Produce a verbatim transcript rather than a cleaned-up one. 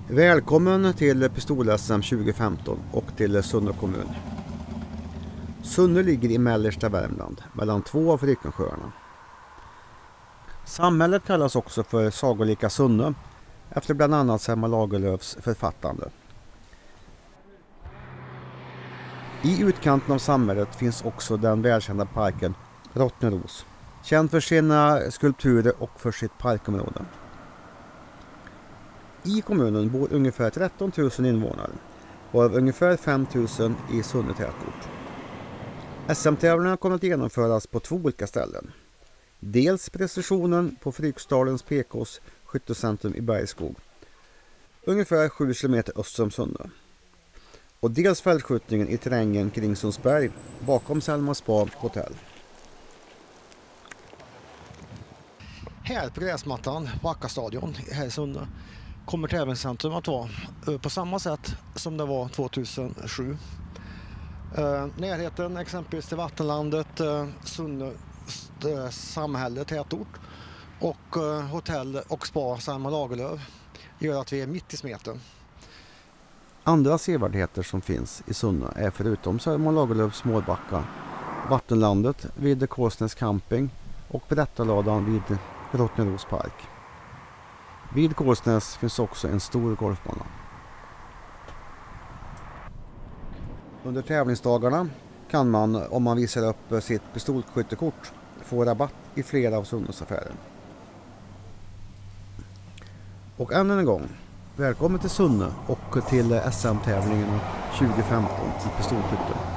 Välkommen till Pistol-S M tjugo femton och till Sunne kommun. Sunne ligger i mellersta Värmland, mellan två av Frykensjöarna. Samhället kallas också för Sagolika Sunne, efter bland annat Selma Lagerlöfs författande. I utkanten av samhället finns också den välkända parken Rottneros, känd för sina skulpturer och för sitt parkområde. I kommunen bor ungefär tretton tusen invånare, varav ungefär fem tusen i Sunne tätort. S M-tävlingarna kommer att genomföras på två olika ställen. Dels precisionen på Fryksdalens P K:s skyttecentrum i Bergskog, ungefär sju kilometer öster om Sunne. Och dels fältskjutningen i terrängen kring Sundsberg bakom Selma Spa hotell. Här på gräsmattan på Acka-stadion här i Sunne kommer tävlingscentrum att vara på samma sätt som det var tvåtusensju. Eh, närheten exempelvis till vattenlandet, eh, Sunne eh, samhälle, tätort och eh, hotell och spa Selma Lagerlöf gör att vi är mitt i smeten. Andra sevärdheter som finns i Sunne är förutom Selma Lagerlöfs Småbacka, vattenlandet vid Kåsnäs camping och berättarladan vid Rottneros park. Vid Kåsnäs finns också en stor golfbana. Under tävlingsdagarna kan man, om man visar upp sitt pistolskyttekort, få rabatt i flera av Sunnes affärer. Och än en gång, välkommen till Sunne och till S M-tävlingen tjugo femton i pistolskytte.